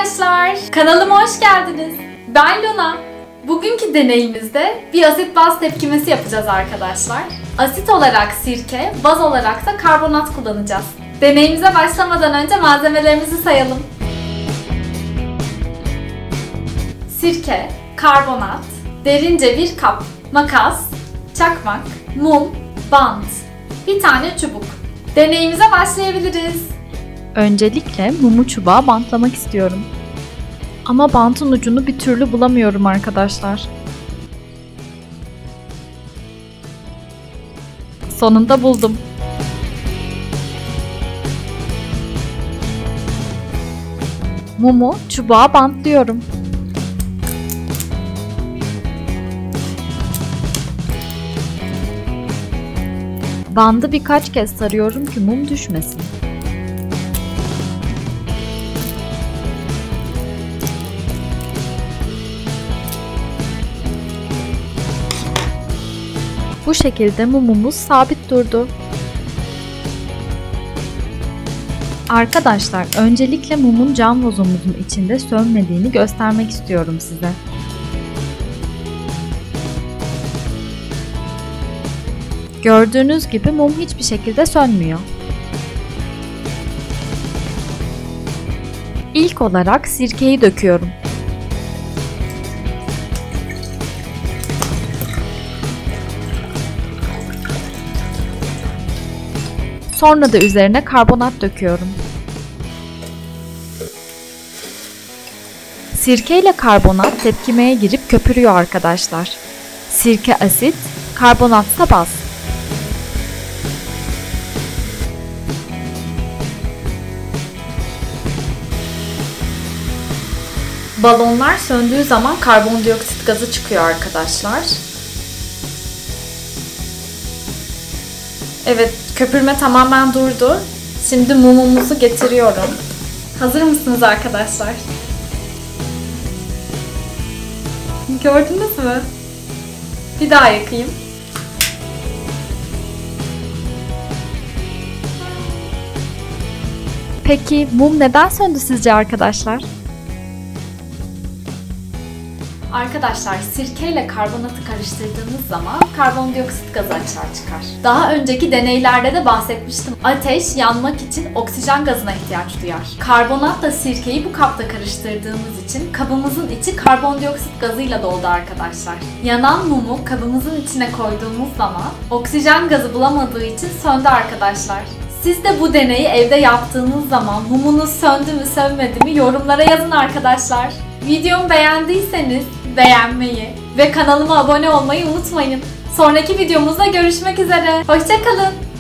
arkadaşlar, kanalıma hoş geldiniz. Ben Luna. Bugünkü deneyimizde bir asit baz tepkimesi yapacağız arkadaşlar. Asit olarak sirke, baz olarak da karbonat kullanacağız. Deneyimize başlamadan önce malzemelerimizi sayalım. Sirke, karbonat, derince bir kap, makas, çakmak, mum, bant, bir tane çubuk. Deneyimize başlayabiliriz. Öncelikle mumu çubuğa bantlamak istiyorum. Ama bantın ucunu bir türlü bulamıyorum arkadaşlar. Sonunda buldum. Mumu çubuğa bantlıyorum. Bandı birkaç kez sarıyorum ki mum düşmesin. Bu şekilde mumumuz sabit durdu. Arkadaşlar, öncelikle mumun cam vazomuzun içinde sönmediğini göstermek istiyorum size. Gördüğünüz gibi mum hiçbir şekilde sönmüyor. İlk olarak sirkeyi döküyorum. Sonra da üzerine karbonat döküyorum. Sirke ile karbonat tepkimeye girip köpürüyor arkadaşlar. Sirke asit, karbonatsa baz. Balonlar söndüğü zaman karbondioksit gazı çıkıyor arkadaşlar. Evet, köpürme tamamen durdu. Şimdi mumumuzu getiriyorum. Hazır mısınız arkadaşlar? Gördünüz mü? Bir daha yakayım. Peki mum neden söndü sizce arkadaşlar? Arkadaşlar, sirke ile karbonatı karıştırdığımız zaman karbondioksit gazı açığa çıkar. Daha önceki deneylerde de bahsetmiştim. Ateş yanmak için oksijen gazına ihtiyaç duyar. Karbonatla sirkeyi bu kapta karıştırdığımız için kabımızın içi karbondioksit gazıyla doldu arkadaşlar. Yanan mumu kabımızın içine koyduğumuz zaman oksijen gazı bulamadığı için söndü arkadaşlar. Siz de bu deneyi evde yaptığınız zaman mumunuz söndü mü sönmedi mi yorumlara yazın arkadaşlar. Videomu beğendiyseniz beğenmeyi ve kanalıma abone olmayı unutmayın. Sonraki videomuzda görüşmek üzere. Hoşça kalın.